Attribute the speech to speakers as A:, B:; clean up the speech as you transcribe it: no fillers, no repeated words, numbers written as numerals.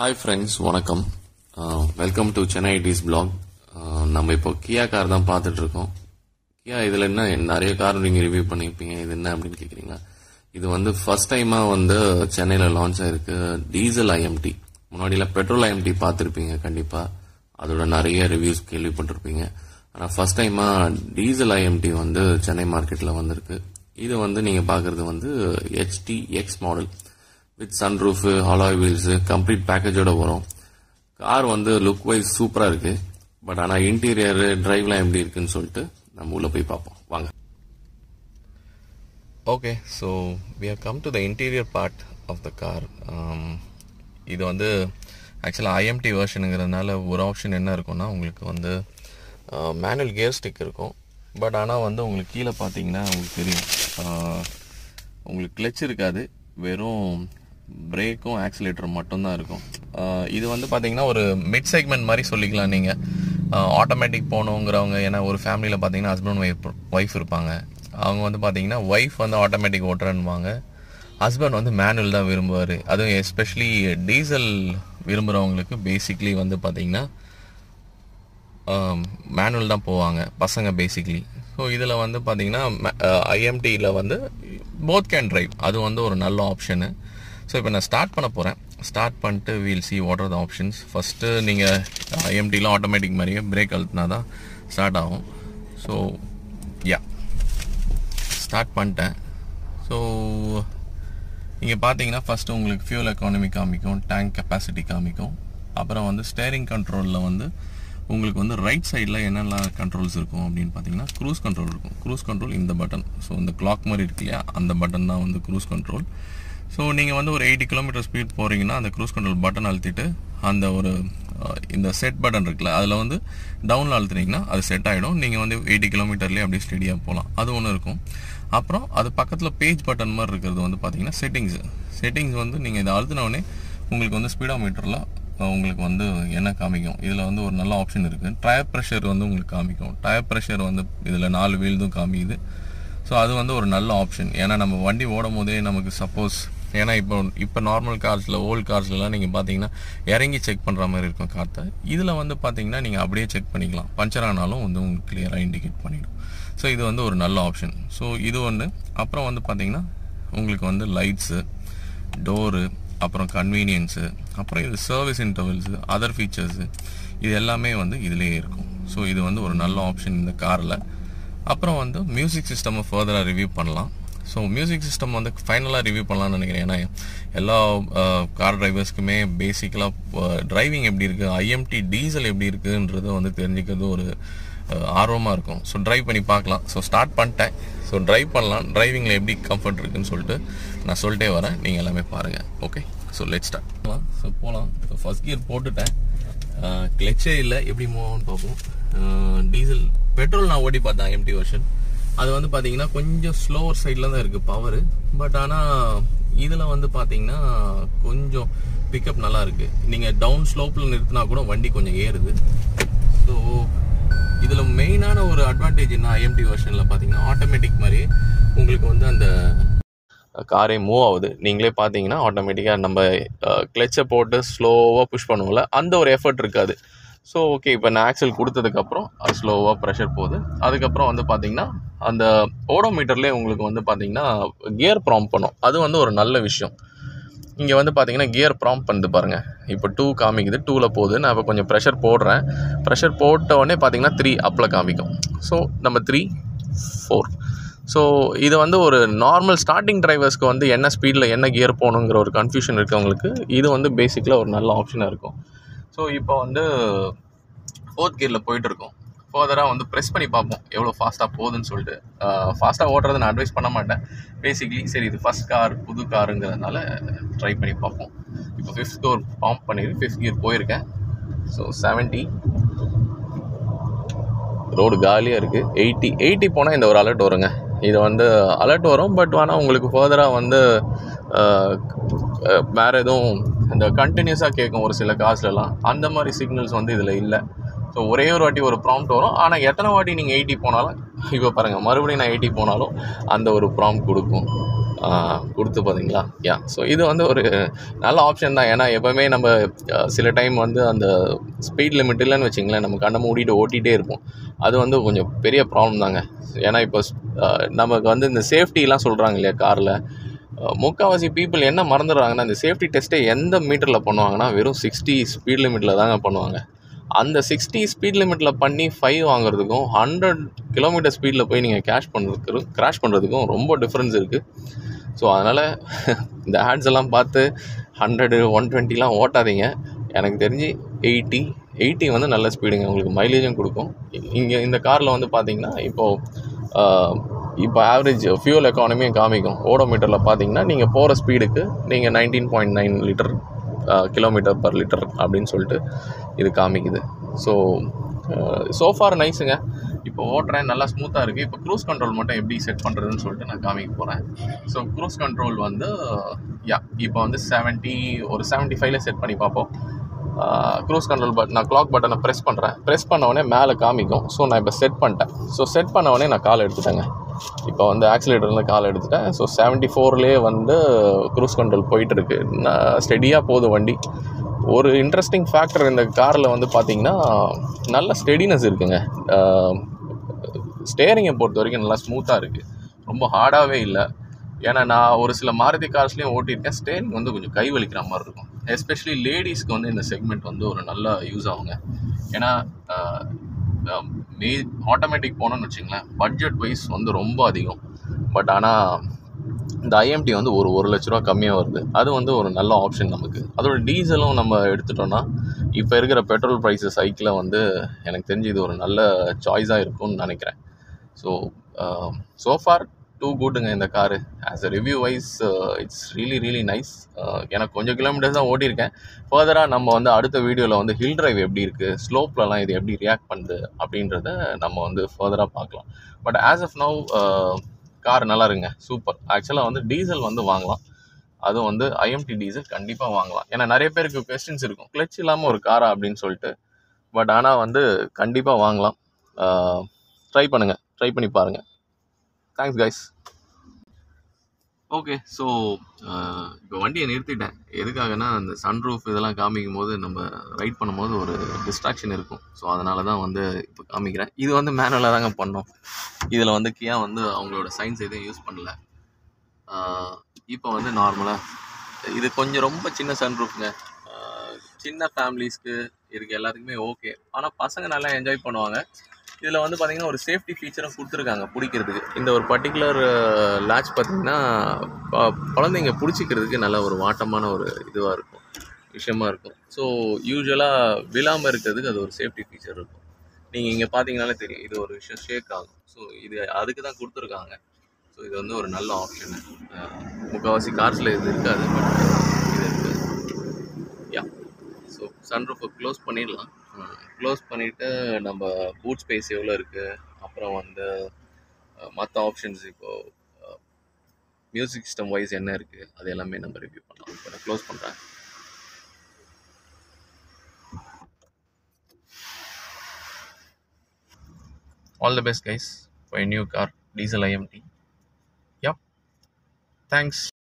A: Hi friends, வணக்கம். Welcome to Chennai ideas blog. நம்ம இப்போ கியா கார் தான் பார்த்துட்டு இருக்கோம். கியா இதில் என்ன நிறைய கார் நீங்கள் ரிவ்யூ பண்ணியிருப்பீங்க, இது என்ன அப்படின்னு கேட்குறீங்களா? இது வந்து ஃபர்ஸ்ட் டைமாக வந்து சென்னையில் லான்ச் ஆயிருக்கு டீசல் ஐஎம்டி. முன்னாடியில் பெட்ரோல் ஐஎம்டி பார்த்துருப்பீங்க கண்டிப்பாக, அதோட நிறைய ரிவ்யூஸ் கேள்விப்பட்டிருப்பீங்க. ஆனால் ஃபர்ஸ்ட் டைமாக டீசல் ஐஎம்டி வந்து சென்னை மார்க்கெட்டில் வந்திருக்கு. இது வந்து நீங்கள் பார்க்குறது வந்து HTX model with sunroof, alloy wheels, complete பேக்கேஜோட வரும். கார் வந்து லுக் வைஸ் சூப்பராக இருக்கு. பட் ஆனால் இன்டீரியர் டிரைவ்லாம் எப்படி இருக்குன்னு சொல்லிட்டு நம்ம உள்ள போய் பார்ப்போம் வாங்க. Okay, so we have come to the interior part of the car. இது வந்து ஆக்சுவலாக ஐஎம்டி வெர்ஷனுங்கிறதுனால ஒரு ஆப்ஷன் என்ன இருக்கும்னா, உங்களுக்கு வந்து மேனுவல் கியர் ஸ்டிக் இருக்கும். பட் ஆனால் வந்து உங்களுக்கு கீழே பார்த்தீங்கன்னா உங்களுக்கு தெரியும், உங்களுக்கு கிளச் இருக்காது, வெறும் பிரேக்கும் ஆக்சிலேட்டரும் மட்டும்தான் இருக்கும். இது வந்து பார்த்தீங்கன்னா ஒரு மிட் செக்மெண்ட் மாதிரி சொல்லிக்கலாம் நீங்கள். ஆட்டோமேட்டிக் போகணுங்கிறவங்க, ஏன்னா ஒரு ஃபேமிலியில் பார்த்தீங்கன்னா ஹஸ்பண்ட் ஒய்ஃப் இருப்பாங்க. அவங்க வந்து பார்த்தீங்கன்னா ஒய்ஃப் வந்து ஆட்டோமேட்டிக் ஓட்டுறன்னுவாங்க, ஹஸ்பண்ட் வந்து மேனுவல் தான் விரும்புவார். அதுவும் எஸ்பெஷலி டீசல் விரும்புகிறவங்களுக்கு பேசிக்லி வந்து பார்த்தீங்கன்னா மேனுவல் தான் போவாங்க பசங்க பேசிக்லி. ஸோ இதில் வந்து பார்த்தீங்கன்னா ஐஎம்டியில் வந்து போத் கேன் டிரைவ், அது வந்து ஒரு நல்ல ஆப்ஷனு. ஸோ இப்போ நான் ஸ்டார்ட் பண்ண போகிறேன். ஸ்டார்ட் பண்ணிட்டு we'll see what are the options. First நீங்கள் ஐஎம்டியில் ஆட்டோமேட்டிக் மாதிரியே பிரேக் அழுத்தினா தான் ஸ்டார்ட் ஆகும். ஸோ ஸ்டார்ட் பண்ணிட்டேன். ஸோ இங்கே பார்த்தீங்கன்னா ஃபஸ்ட்டு உங்களுக்கு ஃபியூல் எக்கானமி காமிக்கும், டேங்க் கெப்பாசிட்டி காமிக்கும். அப்புறம் வந்து ஸ்டேரிங் கண்ட்ரோலில் வந்து உங்களுக்கு வந்து ரைட் சைடில் என்னெல்லாம் கண்ட்ரோல்ஸ் இருக்கும் அப்படின்னு பார்த்தீங்கன்னா, க்ரூஸ் கண்ட்ரோல் இருக்கும். க்ரூஸ் கண்ட்ரோல் இந்த பட்டன், ஸோ இந்த கிளாக் மாதிரி இருக்கு இல்லையா, அந்த பட்டன் தான் வந்து க்ரூஸ் கண்ட்ரோல். ஸோ நீங்கள் வந்து ஒரு 80 கிலோமீட்டர் ஸ்பீட் போகிறீங்கன்னா அந்த க்ரூஸ் கண்ட்ரோல் பட்டன் அழுத்திட்டு அந்த ஒரு இந்த செட் பட்டன் இருக்குல்ல, அதில் வந்து டவுனில் அழுத்துனீங்கன்னா அது செட் ஆகிடும். நீங்கள் வந்து 80 கிலோமீட்டர்லேயே அப்படியே ஸ்டெடியாக போகலாம். அது ஒன்று இருக்கும். அப்புறம் அது பக்கத்தில் பேஜ் பட்டன் மாதிரி இருக்கிறது வந்து பார்த்தீங்கன்னா செட்டிங்ஸ் வந்து நீங்கள் இதை அழுத்தினோடனே உங்களுக்கு வந்து ஸ்பீடோமீட்டரில் உங்களுக்கு வந்து என்ன காமிக்கும். இதில் வந்து ஒரு நல்ல ஆப்ஷன் இருக்குது. டயர் ப்ரெஷர் வந்து உங்களுக்கு காமிக்கும். டயர் ப்ரெஷர் வந்து இதில் 4 வீல்தும் காமிக்குது. ஸோ அது வந்து ஒரு நல்ல ஆப்ஷன். ஏன்னா நம்ம வண்டி ஓடும் போதே நமக்கு சப்போஸ், ஏன்னா இப்போ நார்மல் கார்ஸில், ஓல்டு கார்ஸ்லாம் நீங்கள் பார்த்தீங்கன்னா இறங்கி செக் பண்ணுற மாதிரி இருக்கும் காற்றை. இதில் வந்து பார்த்தீங்கன்னா நீங்கள் அப்படியே செக் பண்ணிக்கலாம். பஞ்சர் ஆனாலும் வந்து உங்களுக்கு கிளியராக இண்டிகேட் பண்ணிடும். ஸோ இது வந்து ஒரு நல்ல ஆப்ஷன். ஸோ இது ஒன்று. அப்புறம் வந்து பார்த்தீங்கன்னா உங்களுக்கு வந்து லைட்ஸு, டோரு, அப்புறம் கன்வீனியன்ஸு, அப்புறம் இது சர்வீஸ் இன்டர்வல்ஸு, அதர் ஃபீச்சர்ஸு, இது எல்லாமே வந்து இதிலேயே இருக்கும். ஸோ இது வந்து ஒரு நல்ல ஆப்ஷன் இந்த காரில். அப்புறம் வந்து மியூசிக் சிஸ்டம் ஃபர்தராக ரிவ்யூ பண்ணலாம். ஸோ மியூசிக் சிஸ்டம் வந்து ஃபைனலாக ரிவ்யூ பண்ணலான்னு நினைக்கிறேன். ஏன்னா எல்லா கார் டிரைவர்ஸ்க்குமே பேசிக்கலாக டிரைவிங் எப்படி இருக்குது, ஐஎம்டி டீசல் எப்படி இருக்குன்றதை வந்து தெரிஞ்சுக்கிறது ஒரு ஆர்வமாக இருக்கும். ஸோ ட்ரைவ் பண்ணி பார்க்கலாம். ஸோ ஸ்டார்ட் பண்ணிட்டேன். ஸோ ட்ரைவ் பண்ணலாம், டிரைவிங்கில் எப்படி கம்ஃபர்ட் இருக்குன்னு சொல்லிட்டு நான் சொல்லிட்டே வரேன், நீங்கள் எல்லாமே பாருங்கள். Okay, so let's start. So போகலாம். ஸோ ஃபர்ஸ்ட் கியர் போட்டுட்டேன், கிளச்சே இல்லை, எப்படி மூவ் ஆகும்னு பார்ப்போம். டீசல் பெட்ரோல் நான் ஓடி பார்த்தேன் ஐஎம்டி வெர்ஷன். அது வந்து பார்த்தீங்கன்னா கொஞ்சம் ஸ்லோவர் சைடில் தான் இருக்குது பவர். பட் ஆனால் இதில் வந்து பார்த்தீங்கன்னா கொஞ்சம் பிக்கப் நல்லா இருக்குது. நீங்கள் டவுன் ஸ்லோப்பில் நிறுத்தினா கூட வண்டி கொஞ்சம் ஏறுது. ஸோ இதில் மெயினான ஒரு அட்வான்டேஜ் என்ன, ஐஎம்டி வெர்ஷனில் பார்த்தீங்கன்னா ஆட்டோமேட்டிக் மாதிரி உங்களுக்கு வந்து அந்த காரே மூவ் ஆகுது. நீங்களே பார்த்தீங்கன்னா ஆட்டோமேட்டிக்காக நம்ம கிளச்சை போட்டு ஸ்லோவாக புஷ் பண்ணுவோம்ல, அந்த ஒரு எஃபர்ட் இருக்காது. ஸோ ஓகே, இப்போ நான் ஆக்சல் கொடுத்ததுக்கப்புறம் அது ஸ்லோவாக ப்ரெஷர் போகுது. அதுக்கப்புறம் வந்து பார்த்தீங்கன்னா அந்த ஓடோமீட்டர்லேயே உங்களுக்கு வந்து பார்த்தீங்கன்னா கியர் ப்ராம்ப்ட் பண்ணும். அது வந்து ஒரு நல்ல விஷயம். இங்கே வந்து பார்த்தீங்கன்னா கியர் ப்ராம்ப்ட் பண்ணுது பாருங்கள். இப்போ 2 காமிக்குது, 2ல் போகுது. நான் இப்போ கொஞ்சம் ப்ரெஷர் போடுறேன். ப்ரெஷர் போட்ட உடனே பார்த்தீங்கன்னா 3 அப்பில் காமிக்கும். ஸோ நம்ம 3, 4. ஸோ இது வந்து ஒரு நார்மல் ஸ்டார்டிங் டிரைவர்ஸ்க்கு வந்து என்ன ஸ்பீடில் என்ன கியர் போகணுங்கிற ஒரு கன்ஃபியூஷன் இருக்கவங்களுக்கு இது வந்து பேசிக்கலாக ஒரு நல்ல ஆப்ஷனாக இருக்கும். ஸோ இப்போ வந்து 4th கியரில் போயிட்டுருக்கோம். ஃபர்தராக வந்து ப்ரெஸ் பண்ணி பார்ப்போம் எவ்வளோ ஃபாஸ்ட்டாக போகுதுன்னு சொல்லிட்டு. ஃபாஸ்ட்டாக ஓட்டுறது நான் அட்வைஸ் பண்ண மாட்டேன் பேசிக்லி. சரி, இது ஃபஸ்ட் கார், புது காருங்கிறதுனால ட்ரை பண்ணி பார்ப்போம். இப்போ 5th கியர் பம்ப் பண்ணிட்டு 5th கியர் போயிருக்கேன். ஸோ 70, ரோடு காலியாக இருக்குது. 80 போனால் இந்த ஒரு அலர்ட் வருங்க. இது வந்து அலர்ட் வரும். பட் ஆனால் உங்களுக்கு ஃபர்தராக வந்து வேறு எதுவும் இந்த கண்டினியூஸாக கேட்கும் ஒரு சில காசுலலாம். அந்த மாதிரி சிக்னல்ஸ் வந்து இதில் இல்லை. ஸோ ஒரே ஒரு வாட்டி ஒரு ப்ராம்ப்ட் வரும். ஆனால் எத்தனை வாட்டி நீங்கள் 80 போனாலும், இப்போ பாருங்கள் மறுபடியும் நான் 80 போனாலும் அந்த ஒரு ப்ராம்ப்ட் கொடுக்கும். கொடுத்து பார்த்தீங்களா. ஸோ இது வந்து ஒரு நல்ல ஆப்ஷன் தான். ஏன்னா எப்போவுமே நம்ம சில டைம் வந்து அந்த ஸ்பீட் லிமிட் இல்லைன்னு வச்சிங்களேன், நம்ம கண்ணை மூடிட்டு ஓட்டிகிட்டே இருப்போம். அது வந்து கொஞ்சம் பெரிய ப்ராப்ளம் தாங்க. ஏன்னா இப்போ நமக்கு வந்து இந்த சேஃப்டிலாம் சொல்கிறாங்க இல்லையா காரில், முக்கால்வாசி பீப்புள் என்ன மறந்துடுறாங்கன்னா, இந்த சேஃப்டி டெஸ்ட்டை எந்த மீட்டரில் பண்ணுவாங்கன்னா வெறும் 60 ஸ்பீட் லிமிட்டில் தாங்க பண்ணுவாங்க. அந்த 60 ஸ்பீட் லிமிட்டில் பண்ணி 5 வாங்குறதுக்கும் 100 கிலோமீட்டர் ஸ்பீடில் போய் நீங்கள் கிராஷ் பண்ணுறதுக்கும் ரொம்ப டிஃப்ரென்ஸ் இருக்குது. ஸோ அதனால் இந்த ஆட்ஸ் எல்லாம் பார்த்து 100 120லாம் ஓட்டாதீங்க. எனக்கு தெரிஞ்சு 80 வந்து நல்ல ஸ்பீடுங்க, உங்களுக்கு மைலேஜும் கொடுக்கும். இங்கே இந்த காரில் வந்து பார்த்தீங்கன்னா இப்போ ஆவரேஜ் ஃபியூல் எக்கானமியும் காமிக்கும். ஓடோமீட்டரில் பார்த்தீங்கன்னா நீங்கள் போகிற ஸ்பீடுக்கு நீங்கள் 19.9 லிட்டர் கிலோமீட்டர் பர் லிட்டர் அப்படின்னு சொல்லிட்டு இது காமிக்குது. ஸோ ஃபார் நைஸுங்க. இப்போ ஓட்டுறேன், நல்லா ஸ்மூத்தாக இருக்குது. இப்போ க்ரூஸ் கண்ட்ரோல் மட்டும் எப்படி செட் பண்ணுறதுன்னு சொல்லிட்டு நான் காமிக்க போகிறேன். ஸோ க்ரூஸ் கண்ட்ரோல் வந்து இப்போ வந்து 75 செட் பண்ணி பார்ப்போம். க்ரூஸ் கண்ட்ரோல் நான் கிளாக் பட்டனை ப்ரெஸ் பண்ணுறேன். ப்ரெஸ் பண்ணவொடனே மேலே காமிக்கும். ஸோ நான் இப்போ செட் பண்ணிட்டேன். ஸோ செட் பண்ணவொடனே நான் கால் எடுத்துட்டேங்க. இப்போ வந்து ஆக்சிலேட்டர்லேருந்து கால் எடுத்துட்டேன். ஸோ 74லேயே வந்து க்ரூஸ் கண்ட்ரோல் போயிட்டுருக்கு. ஸ்டெடியாக போகுது வண்டி. ஒரு இன்ட்ரெஸ்டிங் ஃபேக்டர் இந்த காரில் வந்து பார்த்திங்கன்னா நல்ல ஸ்டெடினஸ் இருக்குங்க. ஸ்டேரிங்கை பொறுத்த வரைக்கும் நல்லா ஸ்மூத்தாக இருக்குது, ரொம்ப ஹார்டாகவே இல்லை. ஏன்னா நான் ஒரு சில மாருதி கார்ஸ்லேயும் ஓட்டியிருக்கேன், ஸ்டேரிங் வந்து கொஞ்சம் கை வலிக்கிற மாதிரி இருக்கும். எஸ்பெஷலி லேடிஸ்க்கு வந்து இந்த செக்மெண்ட் வந்து ஒரு நல்ல யூஸ் ஆகுங்க. ஏன்னா ஆட்டோமேட்டிக் போனோன்னு வச்சிங்களேன், பட்ஜெட் வைஸ் வந்து ரொம்ப அதிகம். பட் ஆனால் இந்த ஐஎம்டி வந்து ஒரு லட்ச ரூபா கம்மியாக வருது. அது வந்து ஒரு நல்ல ஆப்ஷன் நமக்கு. அதோட டீசலும் நம்ம எடுத்துட்டோன்னா இப்போ இருக்கிற பெட்ரோல் ப்ரைஸஸ் ஹைக்கில் வந்து எனக்கு தெரிஞ்சு இது ஒரு நல்ல சாய்ஸாக இருக்கும்னு நினைக்கிறேன். ஸோ ஃபார் டூ குட்டுங்க இந்த car. As a review wise it's really nice. எனக்கு கொஞ்சம் கிலோமீட்டர்ஸ் தான் ஓட்டியிருக்கேன். ஃபர்தராக நம்ம வந்து அடுத்த வீடியோவில் வந்து ஹில் டிரைவ் எப்படி இருக்குது, ஸ்லோப்லலாம் இது எப்படி ரியாக்ட் பண்ணுது அப்படின்றத நம்ம வந்து ஃபர்தராக பார்க்கலாம். But as of now car நல்லா இருங்க, சூப்பர். ஆக்சுவலாக வந்து டீசல் வந்து வாங்கலாம். அதுவும் வந்து ஐஎம்டி டீசல் கண்டிப்பாக வாங்கலாம். ஏன்னா நிறைய பேருக்கு கொஸ்டின்ஸ் இருக்கும், கிளச் இல்லாமல் ஒரு காரா அப்படின்னு சொல்லிட்டு. பட் ஆனால் வந்து கண்டிப்பாக வாங்கலாம். ட்ரை பண்ணி பாருங்கள். Thanks guys. ஓகே, ஸோ இப்போ வண்டியை நிறுத்திட்டேன். எதுக்காகனா அந்த சன்ரூஃப் இதெல்லாம் காமிக்கும் போது நம்ம ரைட் பண்ணும்போது ஒரு டிஸ்ட்ராக்ஷன் இருக்கும். ஸோ அதனால தான் வந்து இப்போ காமிக்கிறேன். இது வந்து மேனுவலாக தாங்க பண்ணோம். இதில் வந்து கியா வந்து அவங்களோட சயின்ஸ் எதுவும் யூஸ் பண்ணல. இப்போ வந்து நார்மலாக இது கொஞ்சம் ரொம்ப சின்ன சன்ரூஃப்ங்க. சின்ன ஃபேமிலிஸ்க்கு இதுக்கு எல்லாத்துக்குமே ஓகே. ஆனால் பசங்க நல்லா என்ஜாய் பண்ணுவாங்க. இதில் வந்து பார்த்திங்கன்னா ஒரு சேஃப்டி ஃபீச்சரும் கொடுத்துருக்காங்க பிடிக்கிறதுக்கு. இந்த ஒரு பர்டிகுலர் லேட்ச் பார்த்திங்கன்னா குழந்தைங்க பிடிச்சிக்கிறதுக்கு நல்ல ஒரு வாட்டமான ஒரு இதுவாக இருக்கும், விஷயமா இருக்கும். ஸோ யூஸ்வலாக விழாமல் இருக்கிறதுக்கு அது ஒரு சேஃப்டி ஃபீச்சர் இருக்கும். நீங்கள் இங்கே பார்த்தீங்கனாலே தெரியும், இது ஒரு விஷயம் ஷேக் ஆகும். ஸோ இது அதுக்கு தான் கொடுத்துருக்காங்க. ஸோ இது வந்து ஒரு நல்ல ஆப்ஷனு. முக்கால்வாசி கார்ஸில் இது இருக்காது, பட் இது இருக்குது. ஸோ சன்ரூஃபை க்ளோஸ் பண்ணிடலாம். க்ளோஸ் பண்ணிவிட்டு நம்ம பூட் ஸ்பேஸ் எவ்வளோ இருக்குது, அப்புறம் வந்து மற்ற ஆப்ஷன்ஸ் இப்போது மியூசிக் சிஸ்டம் வைஸ் என்ன இருக்குது, அது எல்லாமே நம்ம ரிவ்யூ பண்ணலாம். இப்போ நான் க்ளோஸ் பண்ணுறேன். All the best guys for a new car, diesel IMT. Yep, thanks.